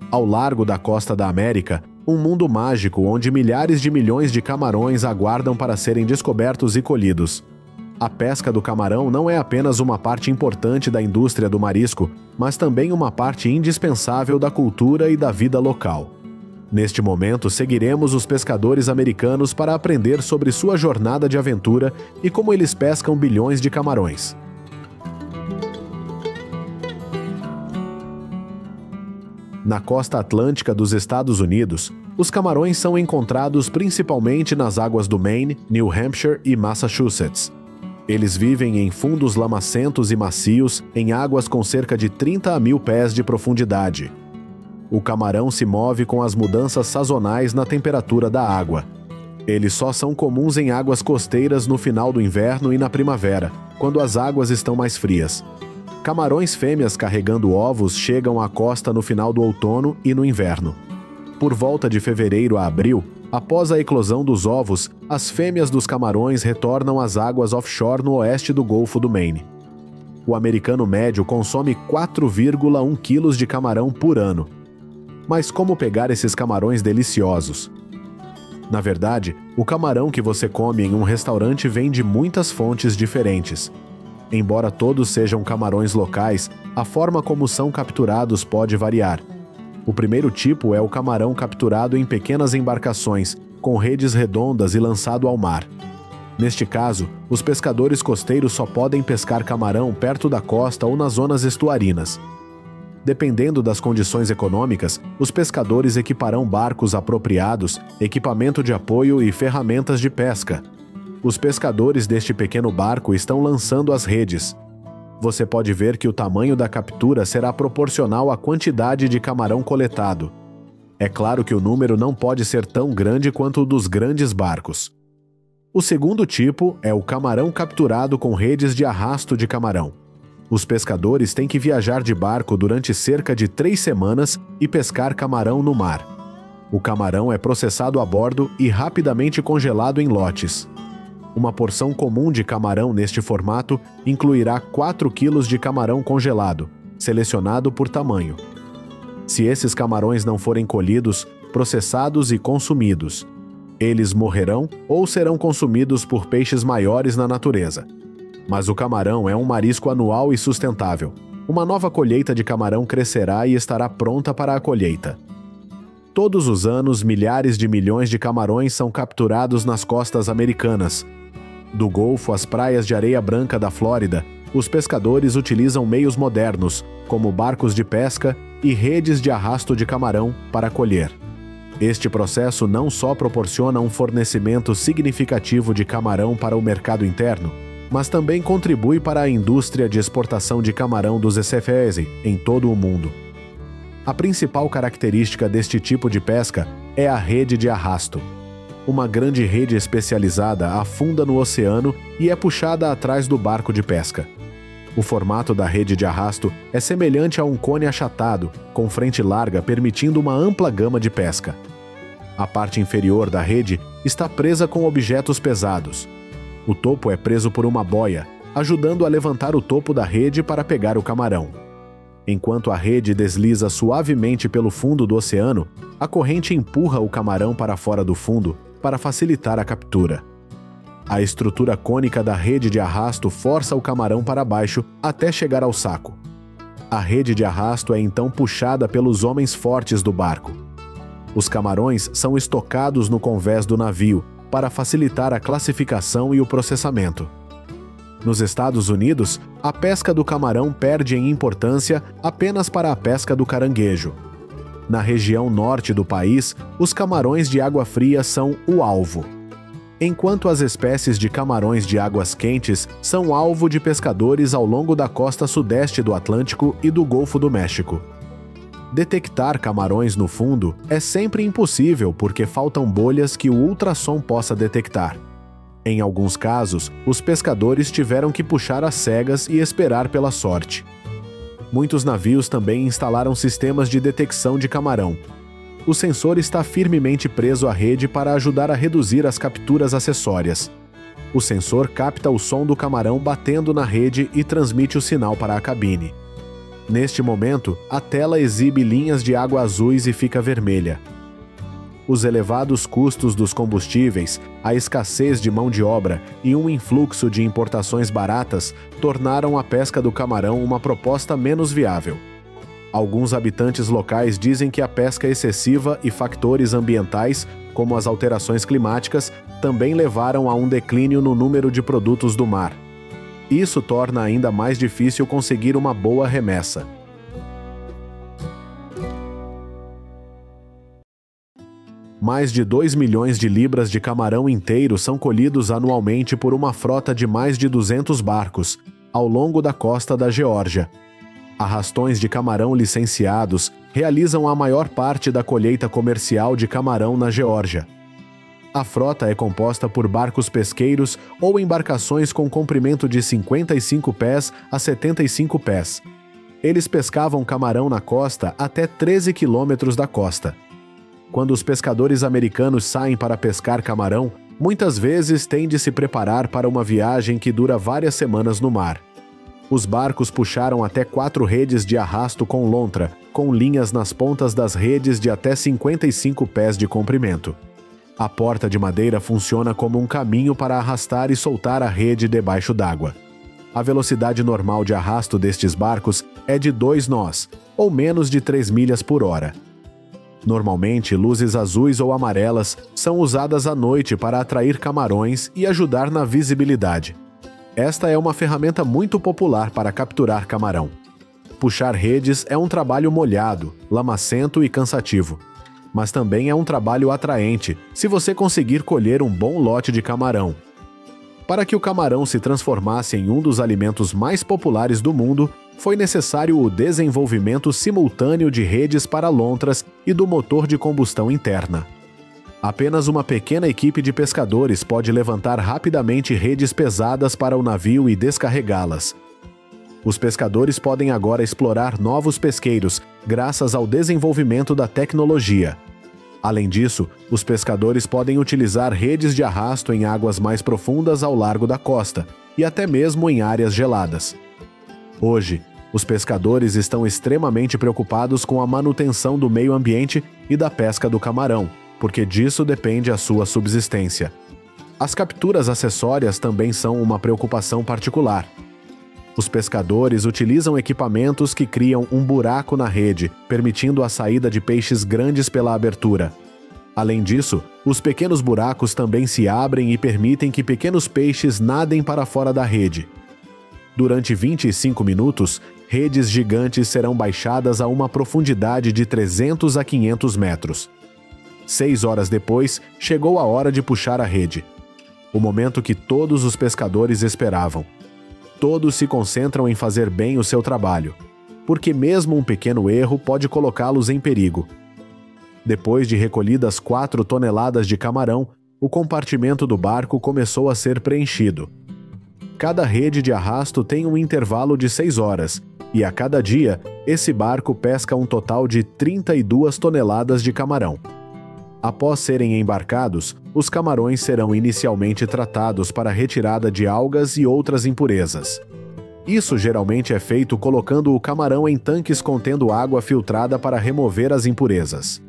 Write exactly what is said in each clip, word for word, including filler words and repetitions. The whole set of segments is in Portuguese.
Ao largo da costa da América, um mundo mágico onde milhares de milhões de camarões aguardam para serem descobertos e colhidos. A pesca do camarão não é apenas uma parte importante da indústria do marisco, mas também uma parte indispensável da cultura e da vida local. Neste momento, seguiremos os pescadores americanos para aprender sobre sua jornada de aventura e como eles pescam bilhões de camarões. Na costa atlântica dos Estados Unidos, os camarões são encontrados principalmente nas águas do Maine, New Hampshire e Massachusetts. Eles vivem em fundos lamacentos e macios, em águas com cerca de trinta a mil pés de profundidade. O camarão se move com as mudanças sazonais na temperatura da água. Eles só são comuns em águas costeiras no final do inverno e na primavera, quando as águas estão mais frias. Camarões fêmeas carregando ovos chegam à costa no final do outono e no inverno. Por volta de fevereiro a abril, após a eclosão dos ovos, as fêmeas dos camarões retornam às águas offshore no oeste do Golfo do Maine. O americano médio consome quatro vírgula um quilos de camarão por ano. Mas como pegar esses camarões deliciosos? Na verdade, o camarão que você come em um restaurante vem de muitas fontes diferentes. Embora todos sejam camarões locais, a forma como são capturados pode variar. O primeiro tipo é o camarão capturado em pequenas embarcações, com redes redondas e lançado ao mar. Neste caso, os pescadores costeiros só podem pescar camarão perto da costa ou nas zonas estuarinas. Dependendo das condições econômicas, os pescadores equiparão barcos apropriados, equipamento de apoio e ferramentas de pesca. Os pescadores deste pequeno barco estão lançando as redes. Você pode ver que o tamanho da captura será proporcional à quantidade de camarão coletado. É claro que o número não pode ser tão grande quanto o dos grandes barcos. O segundo tipo é o camarão capturado com redes de arrasto de camarão. Os pescadores têm que viajar de barco durante cerca de três semanas e pescar camarão no mar. O camarão é processado a bordo e rapidamente congelado em lotes. Uma porção comum de camarão neste formato incluirá quatro quilos de camarão congelado, selecionado por tamanho. Se esses camarões não forem colhidos, processados e consumidos, eles morrerão ou serão consumidos por peixes maiores na natureza. Mas o camarão é um marisco anual e sustentável. Uma nova colheita de camarão crescerá e estará pronta para a colheita. Todos os anos, milhares de milhões de camarões são capturados nas costas americanas. Do Golfo às praias de areia branca da Flórida, os pescadores utilizam meios modernos, como barcos de pesca e redes de arrasto de camarão, para colher. Este processo não só proporciona um fornecimento significativo de camarão para o mercado interno, mas também contribui para a indústria de exportação de camarão dos S F S em todo o mundo. A principal característica deste tipo de pesca é a rede de arrasto. Uma grande rede especializada afunda no oceano e é puxada atrás do barco de pesca. O formato da rede de arrasto é semelhante a um cone achatado, com frente larga permitindo uma ampla gama de pesca. A parte inferior da rede está presa com objetos pesados. O topo é preso por uma boia, ajudando a levantar o topo da rede para pegar o camarão. Enquanto a rede desliza suavemente pelo fundo do oceano, a corrente empurra o camarão para fora do fundo para facilitar a captura. A estrutura cônica da rede de arrasto força o camarão para baixo até chegar ao saco. A rede de arrasto é então puxada pelos homens fortes do barco. Os camarões são estocados no convés do navio para facilitar a classificação e o processamento. Nos Estados Unidos, a pesca do camarão perde em importância apenas para a pesca do caranguejo. Na região norte do país, os camarões de água fria são o alvo, enquanto as espécies de camarões de águas quentes são alvo de pescadores ao longo da costa sudeste do Atlântico e do Golfo do México. Detectar camarões no fundo é sempre impossível porque faltam bolhas que o ultrassom possa detectar. Em alguns casos, os pescadores tiveram que puxar às cegas e esperar pela sorte. Muitos navios também instalaram sistemas de detecção de camarão. O sensor está firmemente preso à rede para ajudar a reduzir as capturas acessórias. O sensor capta o som do camarão batendo na rede e transmite o sinal para a cabine. Neste momento, a tela exibe linhas de água azuis e fica vermelha. Os elevados custos dos combustíveis, a escassez de mão de obra e um influxo de importações baratas tornaram a pesca do camarão uma proposta menos viável. Alguns habitantes locais dizem que a pesca excessiva e factores ambientais, como as alterações climáticas, também levaram a um declínio no número de produtos do mar. Isso torna ainda mais difícil conseguir uma boa remessa. Mais de dois milhões de libras de camarão inteiro são colhidos anualmente por uma frota de mais de duzentos barcos, ao longo da costa da Geórgia. Arrastões de camarão licenciados realizam a maior parte da colheita comercial de camarão na Geórgia. A frota é composta por barcos pesqueiros ou embarcações com comprimento de cinquenta e cinco pés a setenta e cinco pés. Eles pescavam camarão na costa até treze quilômetros da costa. Quando os pescadores americanos saem para pescar camarão, muitas vezes têm de se preparar para uma viagem que dura várias semanas no mar. Os barcos puxaram até quatro redes de arrasto com lontra, com linhas nas pontas das redes de até cinquenta e cinco pés de comprimento. A porta de madeira funciona como um caminho para arrastar e soltar a rede debaixo d'água. A velocidade normal de arrasto destes barcos é de dois nós, ou menos de três milhas por hora. Normalmente, luzes azuis ou amarelas são usadas à noite para atrair camarões e ajudar na visibilidade. Esta é uma ferramenta muito popular para capturar camarão. Puxar redes é um trabalho molhado, lamacento e cansativo. Mas também é um trabalho atraente, se você conseguir colher um bom lote de camarão. Para que o camarão se transformasse em um dos alimentos mais populares do mundo, foi necessário o desenvolvimento simultâneo de redes para lontras e do motor de combustão interna. Apenas uma pequena equipe de pescadores pode levantar rapidamente redes pesadas para o navio e descarregá-las. Os pescadores podem agora explorar novos pesqueiros, graças ao desenvolvimento da tecnologia. Além disso, os pescadores podem utilizar redes de arrasto em águas mais profundas ao largo da costa, e até mesmo em áreas geladas. Hoje, os pescadores estão extremamente preocupados com a manutenção do meio ambiente e da pesca do camarão, porque disso depende a sua subsistência. As capturas acessórias também são uma preocupação particular. Os pescadores utilizam equipamentos que criam um buraco na rede, permitindo a saída de peixes grandes pela abertura. Além disso, os pequenos buracos também se abrem e permitem que pequenos peixes nadem para fora da rede. Durante vinte e cinco minutos, redes gigantes serão baixadas a uma profundidade de trezentos a quinhentos metros. Seis horas depois, chegou a hora de puxar a rede. O momento que todos os pescadores esperavam. Todos se concentram em fazer bem o seu trabalho, porque mesmo um pequeno erro pode colocá-los em perigo. Depois de recolhidas quatro toneladas de camarão, o compartimento do barco começou a ser preenchido. Cada rede de arrasto tem um intervalo de seis horas, e a cada dia, esse barco pesca um total de trinta e duas toneladas de camarão. Após serem embarcados, os camarões serão inicialmente tratados para retirada de algas e outras impurezas. Isso geralmente é feito colocando o camarão em tanques contendo água filtrada para remover as impurezas.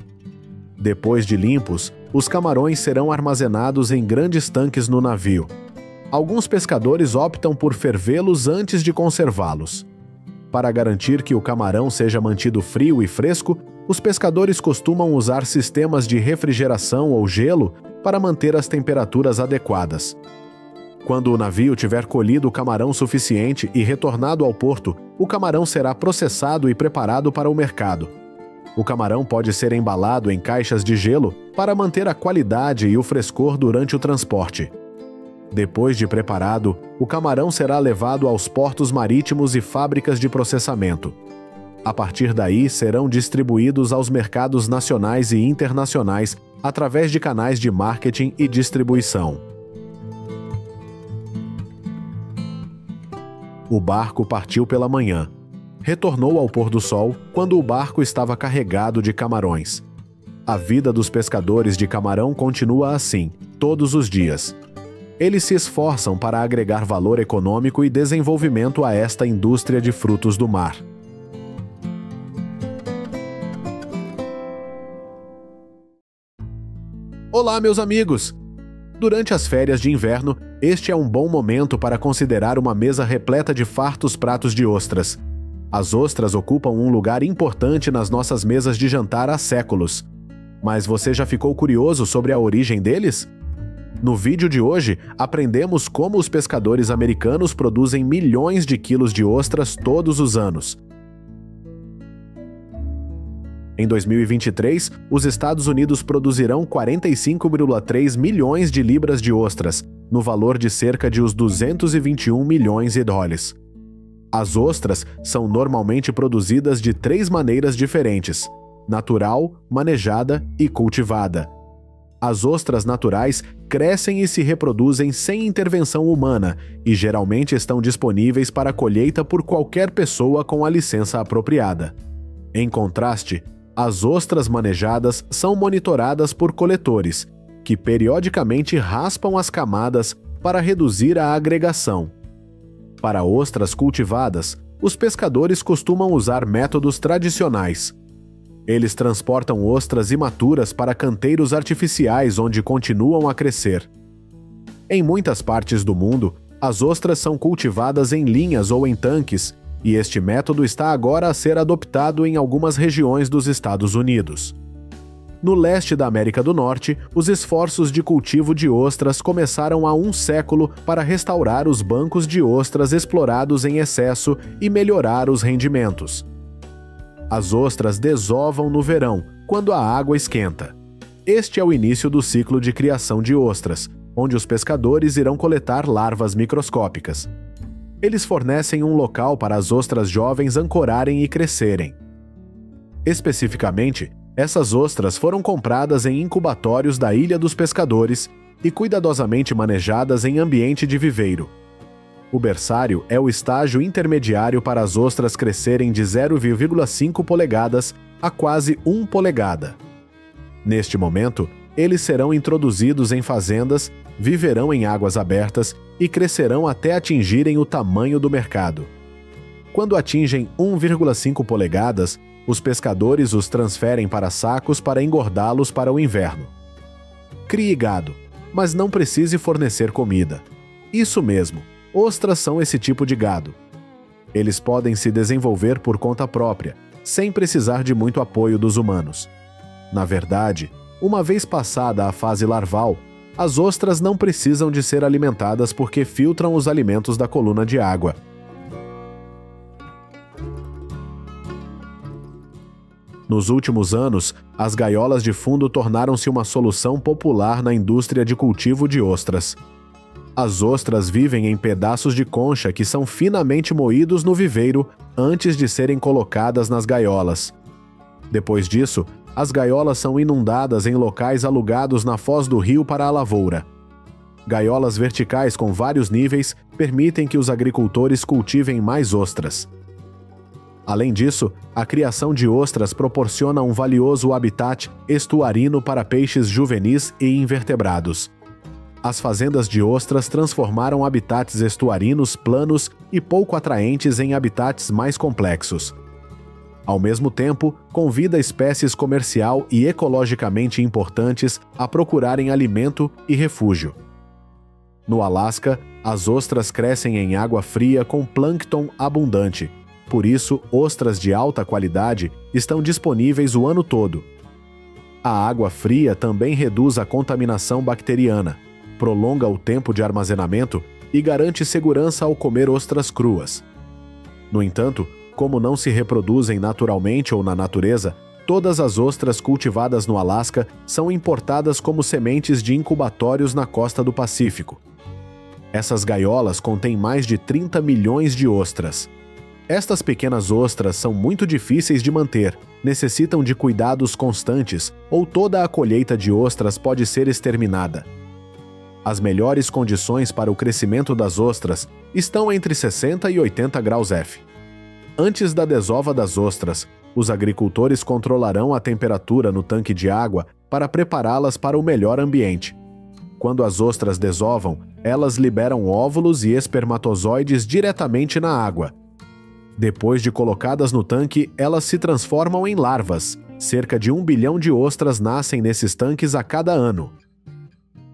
Depois de limpos, os camarões serão armazenados em grandes tanques no navio. Alguns pescadores optam por fervê-los antes de conservá-los. Para garantir que o camarão seja mantido frio e fresco, os pescadores costumam usar sistemas de refrigeração ou gelo para manter as temperaturas adequadas. Quando o navio tiver colhido o camarão suficiente e retornado ao porto, o camarão será processado e preparado para o mercado. O camarão pode ser embalado em caixas de gelo para manter a qualidade e o frescor durante o transporte. Depois de preparado, o camarão será levado aos portos marítimos e fábricas de processamento. A partir daí, serão distribuídos aos mercados nacionais e internacionais através de canais de marketing e distribuição. O barco partiu pela manhã. Retornou ao pôr do sol quando o barco estava carregado de camarões. A vida dos pescadores de camarão continua assim, todos os dias. Eles se esforçam para agregar valor econômico e desenvolvimento a esta indústria de frutos do mar. Olá, meus amigos! Durante as férias de inverno, este é um bom momento para considerar uma mesa repleta de fartos pratos de ostras. As ostras ocupam um lugar importante nas nossas mesas de jantar há séculos. Mas você já ficou curioso sobre a origem deles? No vídeo de hoje, aprendemos como os pescadores americanos produzem milhões de quilos de ostras todos os anos. Em dois mil e vinte e três, os Estados Unidos produzirão quarenta e cinco vírgula três milhões de libras de ostras, no valor de cerca de os duzentos e vinte e um milhões de dólares. As ostras são normalmente produzidas de três maneiras diferentes: natural, manejada e cultivada. As ostras naturais crescem e se reproduzem sem intervenção humana e geralmente estão disponíveis para colheita por qualquer pessoa com a licença apropriada. Em contraste, as ostras manejadas são monitoradas por coletores, que periodicamente raspam as camadas para reduzir a agregação. Para ostras cultivadas, os pescadores costumam usar métodos tradicionais. Eles transportam ostras imaturas para canteiros artificiais onde continuam a crescer. Em muitas partes do mundo, as ostras são cultivadas em linhas ou em tanques, e este método está agora a ser adoptado em algumas regiões dos Estados Unidos. No leste da América do Norte, os esforços de cultivo de ostras começaram há um século para restaurar os bancos de ostras explorados em excesso e melhorar os rendimentos. As ostras desovam no verão, quando a água esquenta. Este é o início do ciclo de criação de ostras, onde os pescadores irão coletar larvas microscópicas. Eles fornecem um local para as ostras jovens ancorarem e crescerem. Especificamente, essas ostras foram compradas em incubatórios da Ilha dos Pescadores e cuidadosamente manejadas em ambiente de viveiro. O berçário é o estágio intermediário para as ostras crescerem de zero vírgula cinco polegadas a quase uma polegada. Neste momento, eles serão introduzidos em fazendas, viverão em águas abertas e crescerão até atingirem o tamanho do mercado. Quando atingem uma vírgula cinco polegadas, os pescadores os transferem para sacos para engordá-los para o inverno. Crie gado, mas não precise fornecer comida. Isso mesmo, ostras são esse tipo de gado. Eles podem se desenvolver por conta própria, sem precisar de muito apoio dos humanos. Na verdade, uma vez passada a fase larval, as ostras não precisam de ser alimentadas porque filtram os alimentos da coluna de água. Nos últimos anos, as gaiolas de fundo tornaram-se uma solução popular na indústria de cultivo de ostras. As ostras vivem em pedaços de concha que são finamente moídos no viveiro antes de serem colocadas nas gaiolas. Depois disso, as gaiolas são inundadas em locais alugados na foz do rio para a lavoura. Gaiolas verticais com vários níveis permitem que os agricultores cultivem mais ostras. Além disso, a criação de ostras proporciona um valioso habitat estuarino para peixes juvenis e invertebrados. As fazendas de ostras transformaram habitats estuarinos planos e pouco atraentes em habitats mais complexos. Ao mesmo tempo, convida espécies comercial e ecologicamente importantes a procurarem alimento e refúgio. No Alasca, as ostras crescem em água fria com plâncton abundante. Por isso, ostras de alta qualidade estão disponíveis o ano todo. A água fria também reduz a contaminação bacteriana, prolonga o tempo de armazenamento e garante segurança ao comer ostras cruas. No entanto, como não se reproduzem naturalmente ou na natureza, todas as ostras cultivadas no Alasca são importadas como sementes de incubatórios na costa do Pacífico. Essas gaiolas contêm mais de trinta milhões de ostras. Estas pequenas ostras são muito difíceis de manter, necessitam de cuidados constantes ou toda a colheita de ostras pode ser exterminada. As melhores condições para o crescimento das ostras estão entre sessenta e oitenta graus F. Antes da desova das ostras, os agricultores controlarão a temperatura no tanque de água para prepará-las para o melhor ambiente. Quando as ostras desovam, elas liberam óvulos e espermatozoides diretamente na água. Depois de colocadas no tanque, elas se transformam em larvas. Cerca de um bilhão de ostras nascem nesses tanques a cada ano.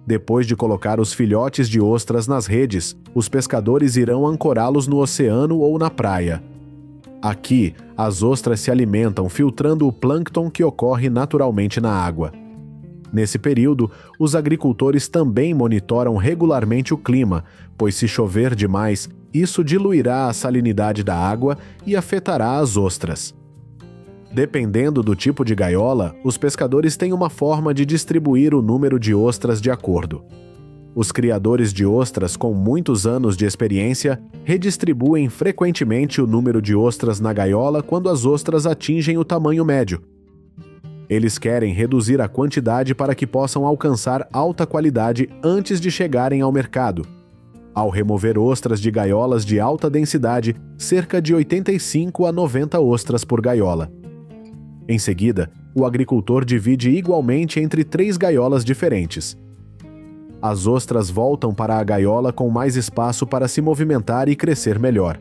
Depois de colocar os filhotes de ostras nas redes, os pescadores irão ancorá-los no oceano ou na praia. Aqui, as ostras se alimentam filtrando o plâncton que ocorre naturalmente na água. Nesse período, os agricultores também monitoram regularmente o clima, pois se chover demais, isso diluirá a salinidade da água e afetará as ostras. Dependendo do tipo de gaiola, os pescadores têm uma forma de distribuir o número de ostras de acordo. Os criadores de ostras com muitos anos de experiência redistribuem frequentemente o número de ostras na gaiola quando as ostras atingem o tamanho médio. Eles querem reduzir a quantidade para que possam alcançar alta qualidade antes de chegarem ao mercado. Ao remover ostras de gaiolas de alta densidade, cerca de oitenta e cinco a noventa ostras por gaiola. Em seguida, o agricultor divide igualmente entre três gaiolas diferentes. As ostras voltam para a gaiola com mais espaço para se movimentar e crescer melhor.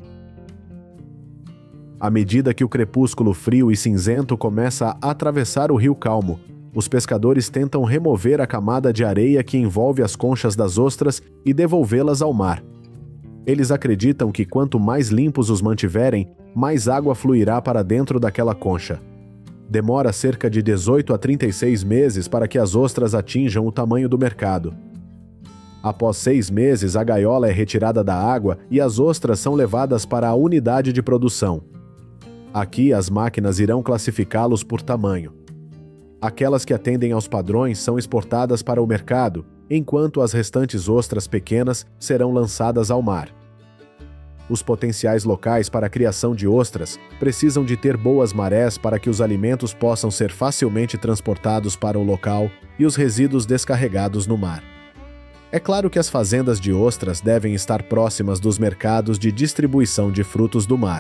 À medida que o crepúsculo frio e cinzento começa a atravessar o rio calmo, os pescadores tentam remover a camada de areia que envolve as conchas das ostras e devolvê-las ao mar. Eles acreditam que quanto mais limpos os mantiverem, mais água fluirá para dentro daquela concha. Demora cerca de dezoito a trinta e seis meses para que as ostras atinjam o tamanho do mercado. Após seis meses, a gaiola é retirada da água e as ostras são levadas para a unidade de produção. Aqui, as máquinas irão classificá-los por tamanho. Aquelas que atendem aos padrões são exportadas para o mercado, enquanto as restantes ostras pequenas serão lançadas ao mar. Os potenciais locais para a criação de ostras precisam de ter boas marés para que os alimentos possam ser facilmente transportados para o local e os resíduos descarregados no mar. É claro que as fazendas de ostras devem estar próximas dos mercados de distribuição de frutos do mar.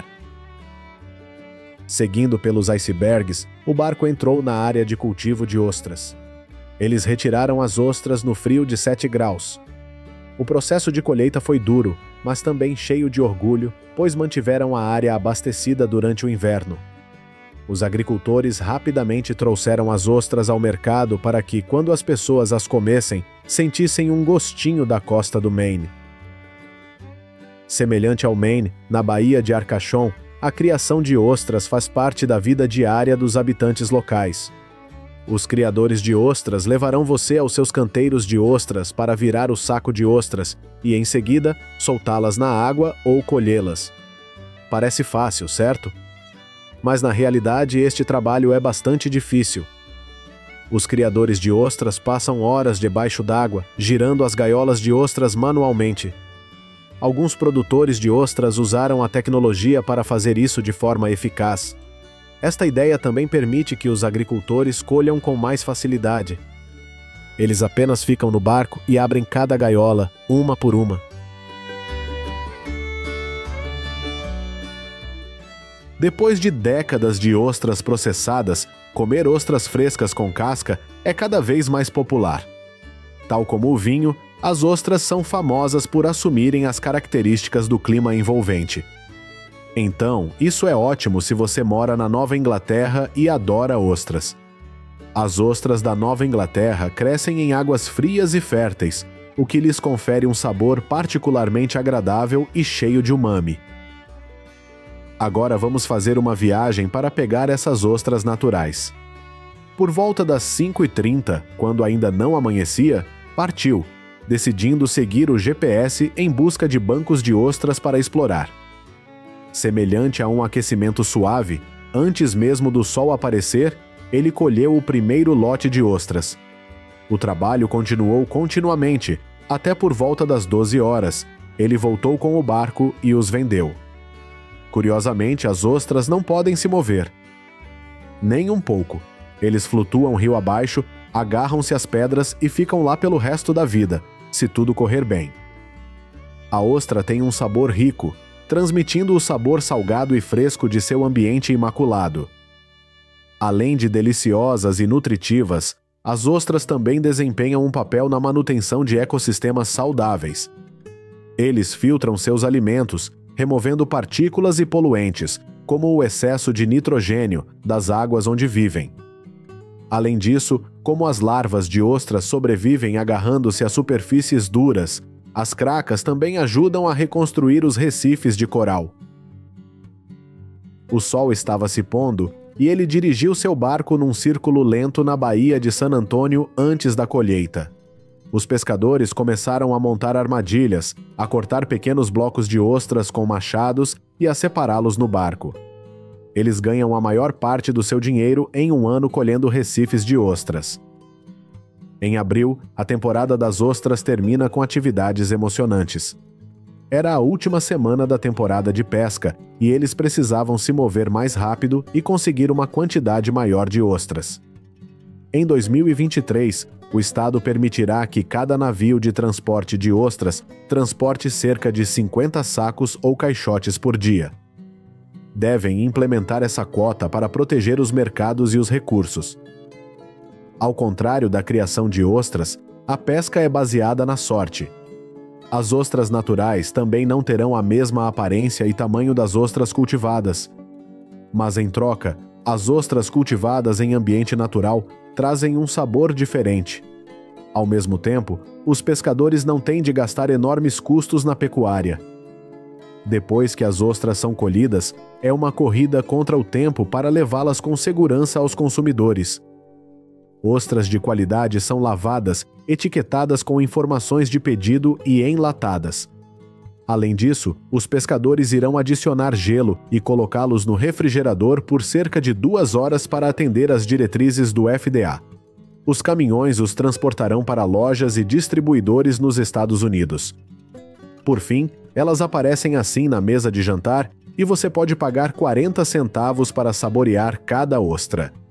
Seguindo pelos icebergs, o barco entrou na área de cultivo de ostras. Eles retiraram as ostras no frio de sete graus. O processo de colheita foi duro, mas também cheio de orgulho, pois mantiveram a área abastecida durante o inverno. Os agricultores rapidamente trouxeram as ostras ao mercado para que, quando as pessoas as comessem, sentissem um gostinho da costa do Maine. Semelhante ao Maine, na Baía de Arcachon, a criação de ostras faz parte da vida diária dos habitantes locais. Os criadores de ostras levarão você aos seus canteiros de ostras para virar o saco de ostras e, em seguida, soltá-las na água ou colhê-las. Parece fácil, certo? Mas na realidade este trabalho é bastante difícil. Os criadores de ostras passam horas debaixo d'água, girando as gaiolas de ostras manualmente. Alguns produtores de ostras usaram a tecnologia para fazer isso de forma eficaz. Esta ideia também permite que os agricultores colham com mais facilidade. Eles apenas ficam no barco e abrem cada gaiola, uma por uma. Depois de décadas de ostras processadas, comer ostras frescas com casca é cada vez mais popular. Tal como o vinho, as ostras são famosas por assumirem as características do clima envolvente. Então, isso é ótimo se você mora na Nova Inglaterra e adora ostras. As ostras da Nova Inglaterra crescem em águas frias e férteis, o que lhes confere um sabor particularmente agradável e cheio de umami. Agora vamos fazer uma viagem para pegar essas ostras naturais. Por volta das cinco e trinta, quando ainda não amanhecia, partiu, decidindo seguir o G P S em busca de bancos de ostras para explorar. Semelhante a um aquecimento suave, antes mesmo do sol aparecer, ele colheu o primeiro lote de ostras. O trabalho continuou continuamente, até por volta das doze horas. Ele voltou com o barco e os vendeu. Curiosamente, as ostras não podem se mover. Nem um pouco. Eles flutuam rio abaixo, agarram-se às pedras e ficam lá pelo resto da vida, se tudo correr bem. A ostra tem um sabor rico, transmitindo o sabor salgado e fresco de seu ambiente imaculado. Além de deliciosas e nutritivas, as ostras também desempenham um papel na manutenção de ecossistemas saudáveis. Eles filtram seus alimentos, removendo partículas e poluentes, como o excesso de nitrogênio, das águas onde vivem. Além disso, como as larvas de ostras sobrevivem agarrando-se a superfícies duras, as cracas também ajudam a reconstruir os recifes de coral. O sol estava se pondo e ele dirigiu seu barco num círculo lento na baía de San Antônio antes da colheita. Os pescadores começaram a montar armadilhas, a cortar pequenos blocos de ostras com machados e a separá-los no barco. Eles ganham a maior parte do seu dinheiro em um ano colhendo recifes de ostras. Em abril, a temporada das ostras termina com atividades emocionantes. Era a última semana da temporada de pesca e eles precisavam se mover mais rápido e conseguir uma quantidade maior de ostras. Em dois mil e vinte e três, o Estado permitirá que cada navio de transporte de ostras transporte cerca de cinquenta sacos ou caixotes por dia. Devem implementar essa quota para proteger os mercados e os recursos. Ao contrário da criação de ostras, a pesca é baseada na sorte. As ostras naturais também não terão a mesma aparência e tamanho das ostras cultivadas. Mas, em troca, as ostras cultivadas em ambiente natural trazem um sabor diferente. Ao mesmo tempo, os pescadores não têm de gastar enormes custos na pecuária. Depois que as ostras são colhidas, é uma corrida contra o tempo para levá-las com segurança aos consumidores. Ostras de qualidade são lavadas, etiquetadas com informações de pedido e enlatadas. Além disso, os pescadores irão adicionar gelo e colocá-los no refrigerador por cerca de duas horas para atender às diretrizes do F D A. Os caminhões os transportarão para lojas e distribuidores nos Estados Unidos. Por fim, elas aparecem assim na mesa de jantar e você pode pagar quarenta centavos para saborear cada ostra.